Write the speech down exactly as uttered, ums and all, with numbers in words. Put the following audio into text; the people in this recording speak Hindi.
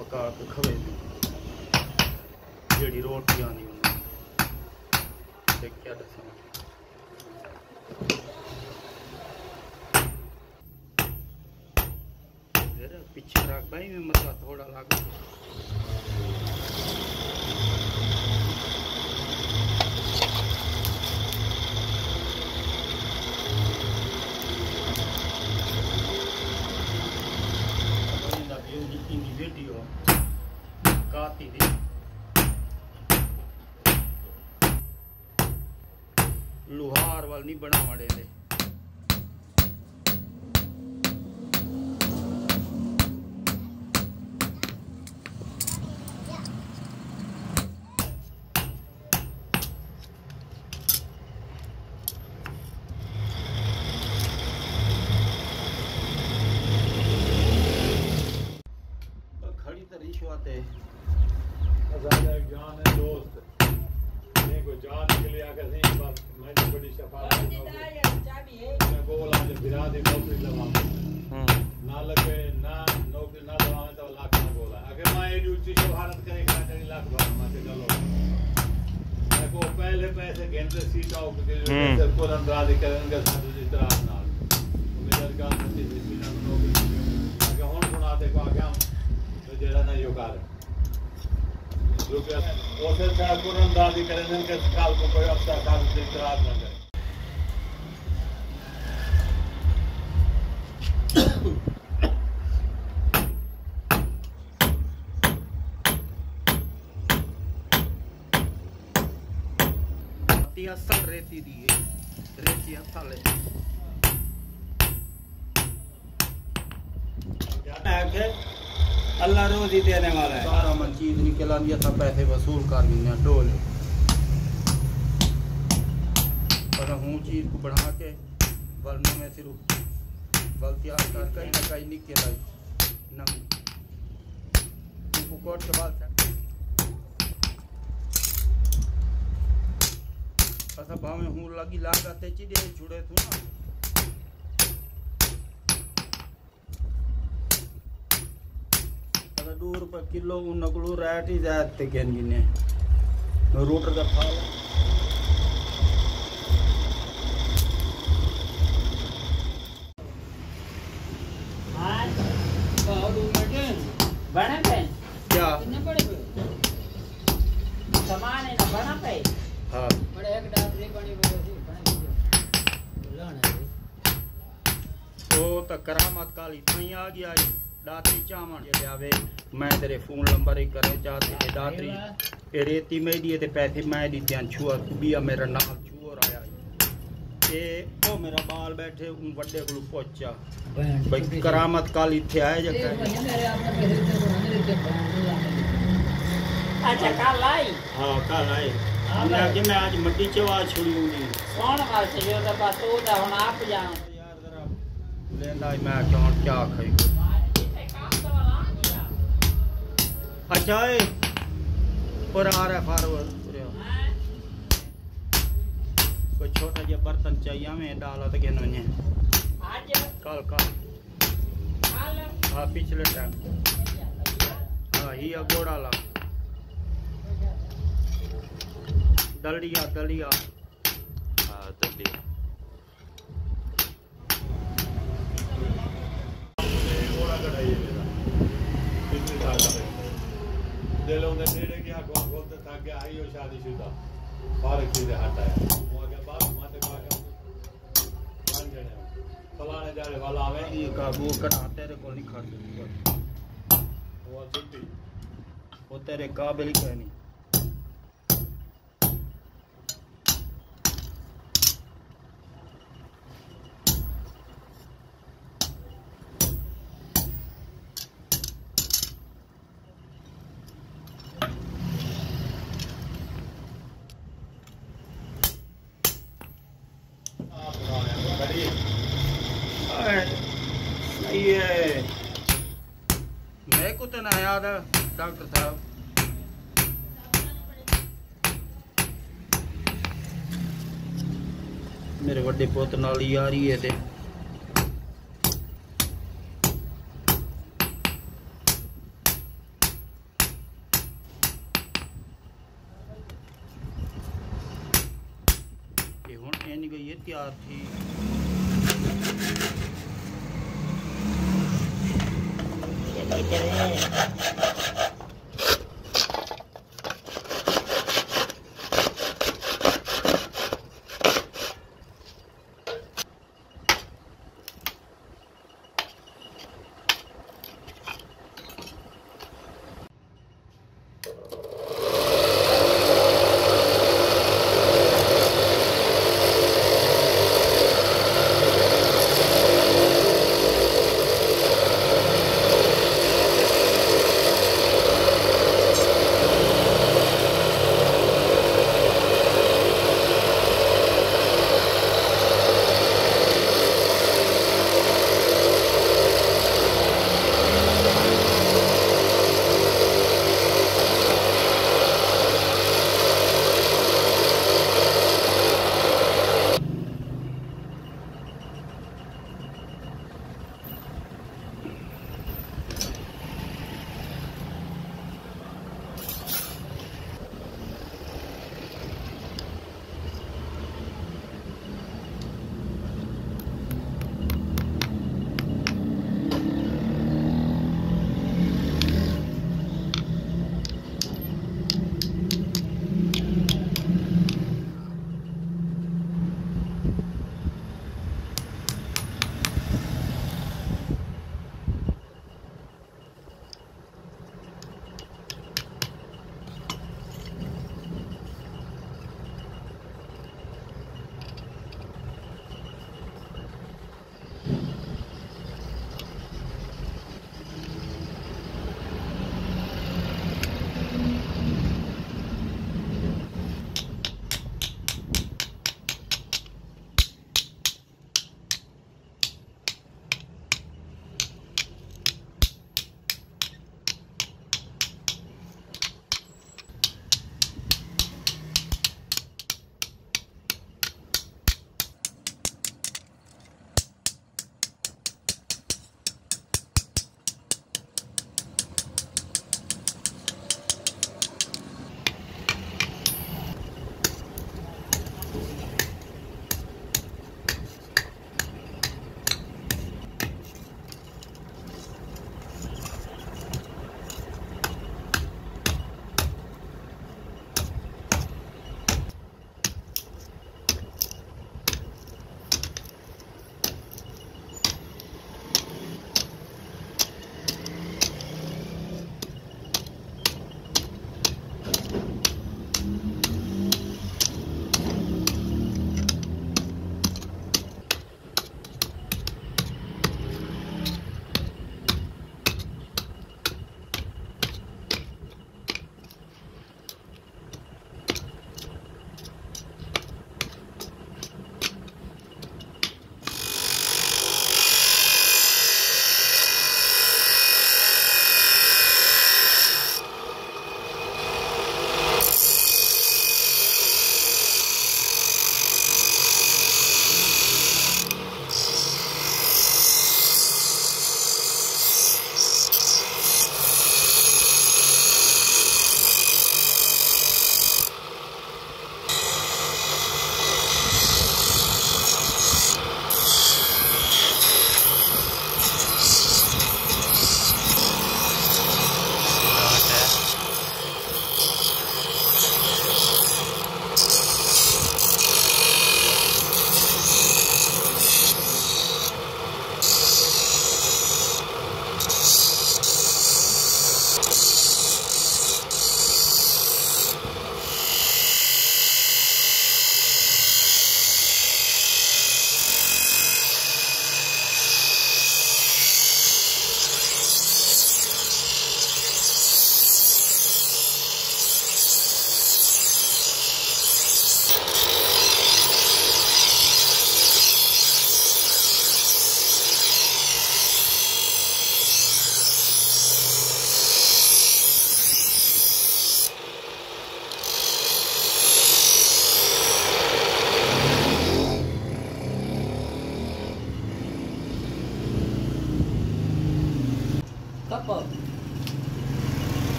पका के खवे जेड़ी रोटी आनी उन्हें क्या दसा पीछे रख भाई में मसला थोड़ा लागू वीडियो काती दी लुहार वाल नहीं बना मड़े दे रिश्वत है जान है दोस्त को जान के लिए आकर नहीं बस मैंने बड़ी शफात मैं बोला जब बिरा दे नौकरी लगा ना लगे ना नौकरी ना लगा तो लाख ना बोला अगर मैं ये ड्यूटी से भारत करेगा चालीस लाख भर माते चलो मैं को पहले पैसे गेंदे सीटा हो के लिए कोरन राज करेंगे साथ इतराज ना मेरा का नती बिना नौकरी अगर होन बनाते को आगे जेड़ा ना योगार रुपया ओसे साहब को अंदाजी करें के काल को कोई अफसर काल से इतराज ना करे ती असल रेती दी है रेती असल है क्या अल्लाह रोज ही देने वाला है सारा मन चीज निकल आंदी था पैसे वसूल कर दिने डोल पर हूँ चीज को बढ़ा के वरना में सिर्फ गलतियाँ कर कहीं ना कहीं निकल आई नमी उनको कोट के बाद ऐसा भाव में हूँ लगी लागत चीजें जुड़े थू ना दो रुपये किलो नकलू रेट ही जाते क्या गिने रोटर का फाल बना पे क्या कितने बड़े पे सामान है ना बना पे हाँ बड़े एक डाबरी बनी बड़ी बनी लाना है तो तो करामत काली थई आ गया दात्री चावण जे आवे मैं तेरे फोन नंबर ही करे चाहते थे दात्री ए रेती में दिए थे पैसे मैं दी ध्यान छुआ बिया मेरा नाल छुओर आया ए ओ मेरा बाल बैठे उन बड़े को पहुंचा भाई करामत काल इथे आए जक अच्छा कल आई हां कल आए मैं कि मैं आज मट्टी चवा छोड़ी हुई कौन बात है ये तो बात तो दा हुन आप जाओ यार जरा लेंदा मैं क्या क्या खाई अच्छा है और आ रहा फारवर कोई छोटा जो बर्तन चाहिए हमें डाला तो क्या नहीं आज कल कल कल हाँ पिछले टाइम हाँ ही गोड़ा ला दलिया दलिया हाँ दलिया दिलों ने नेड़े की आंखों खोलते थक गया आई हो शादीशुदा फारक चीजें हटाया वो आगे बात माते को आगे मान जने फलाने जाने वाला आवे ये काबू कटा तेरे को नहीं खा वो छुट्टी वो तेरे काबिल ही कहनी ये मेरे को तो ना याद है डॉक्टर साहब मेरे बड़े पुत नाल ही आ रही है ते गई है तैयार थी। चलिए चलिए